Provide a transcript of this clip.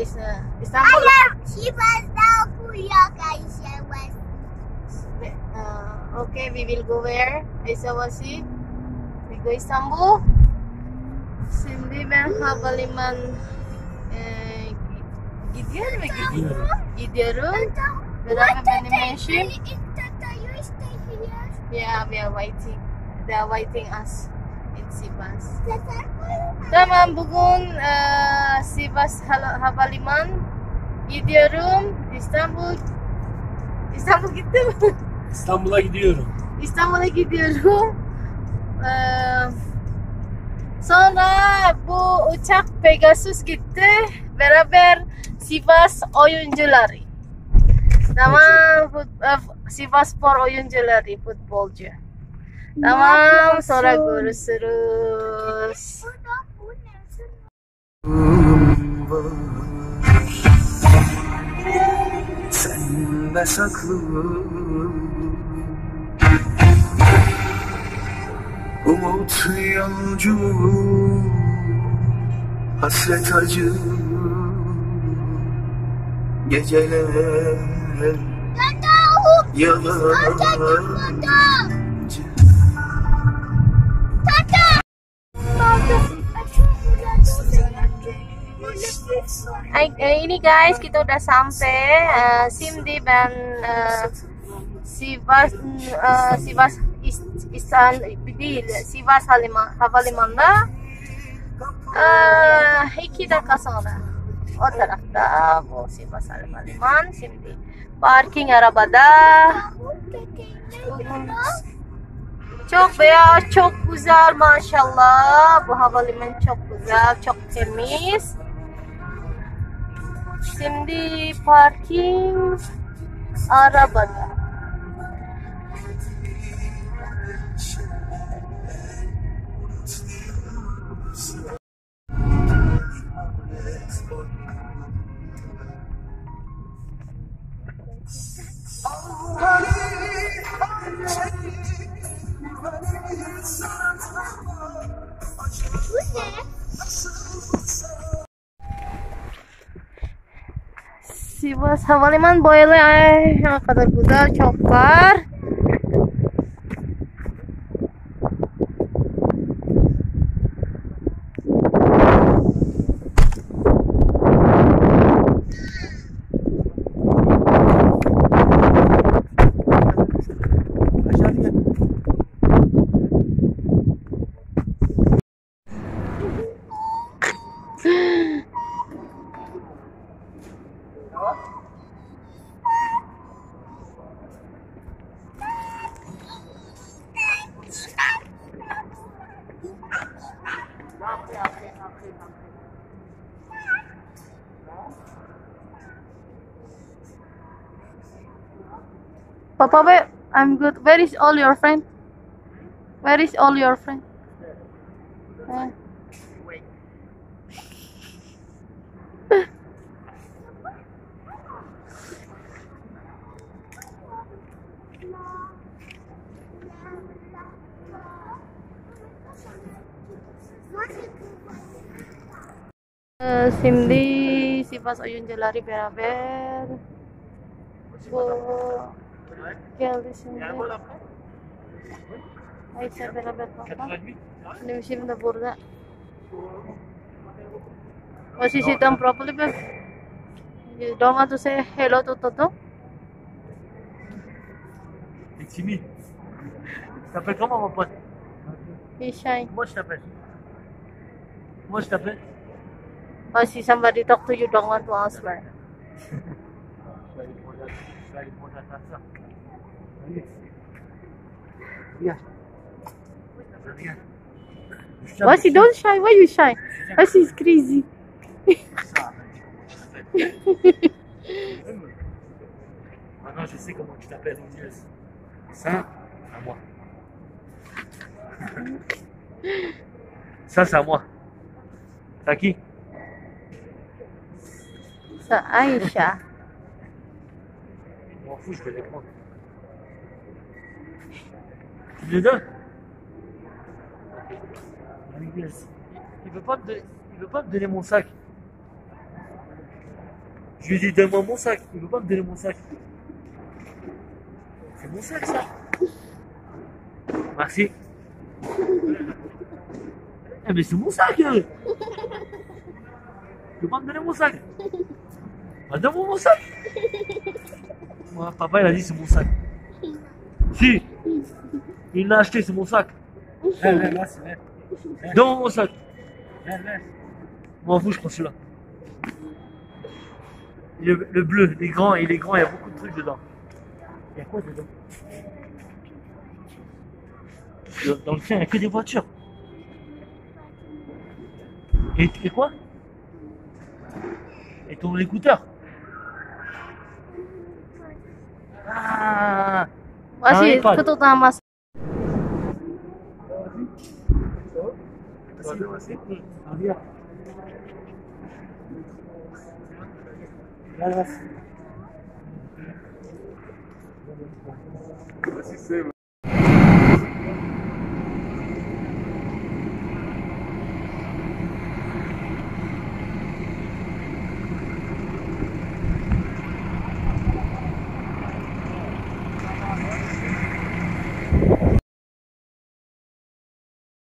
guys. Istanbul. Okay, we will go where? Ayasawasi. We go Istanbul. Şimdi ben havaliman gidiyorum. Beraber benim eşim. Yeah, we are waiting. They are waiting us in Sivas. Tamam, bugün Sivas Havaliman gidiyorum. İstanbul gittim. İstanbul'a gidiyorum. İstanbul'a gidiyorum. Sonra bu uçak Pegasus gitti. Beraber Sivas oyuncuları. Tamam, Sivas Spor oyuncuları, futbolcu. Tamam, sonra görüşürüz. Sende saklı umut yolcu, hasret acı geceler yalancı. Ini guys, kita udah sampai Şimdi ben Sivas Sivas Havalimanı'nda 2 dakika sonra o tarafta bu Sivas Havalimanı. Şimdi parking arabada. Çok beyaz, çok güzel maşallah. Bu havalimanı çok güzel, çok temiz. Şimdi parking arabada. Sivas Havalimanı böyle ne kadar güzel, çok var. Papa, where? I'm good. Where is all your friend? Where is all your friend? Wait. Şimdi Sivas oyuncuları beraber bu geldi şimdi. Ayşe beraber papa. Şimdi burada. Was is it done properly, babe? You don't want to say hello to Toto? T'es timide. Tu t'appelles comment, mon pote? He's shy. Comment je t'appelle? Comment je t'appelle? Oh, see somebody talk to you, don't want to answer. Je vais aller demander à ta soeur. Allez. Regarde. Regarde. Why she don't shy? Why you shy? Why she's crazy? Maintenant, je sais comment tu t'appelles, Odious. Ça, à moi. Ça, c'est à moi. C'est à qui? Sa Aisha. Je m'en fous, je vais les prendre. Tu les donnes? Il veut pas me donner mon sac. Je lui ai dit, donne-moi mon sac. Il veut pas me donner mon sac. C'est mon sac, ça. Merci. Eh, mais c'est mon sac. Il veut pas me donner mon sac. Bah, donne-moi mon sac. Moi, papa, il a dit, c'est mon sac. Si. Il l'a acheté, c'est mon sac. Là, c'est vrai. Donne-moi mon sac. Là. M'en fous, je prends celui-là. Le bleu, il est grand, il y a beaucoup de trucs dedans. Il y a quoi dedans? Dans le tien, il n'y a que des voitures. Et quoi? Et ton écouteur? Ah! Masih iPad. ketutupan mas. Gracias.